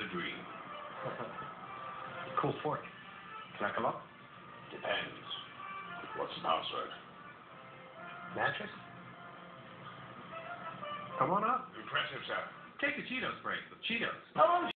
the dream. Cool fork. Can I come up? Depends. What's the password? Mattress? Come on up. Impressive, sir. Take a Cheetos break with Cheetos. How long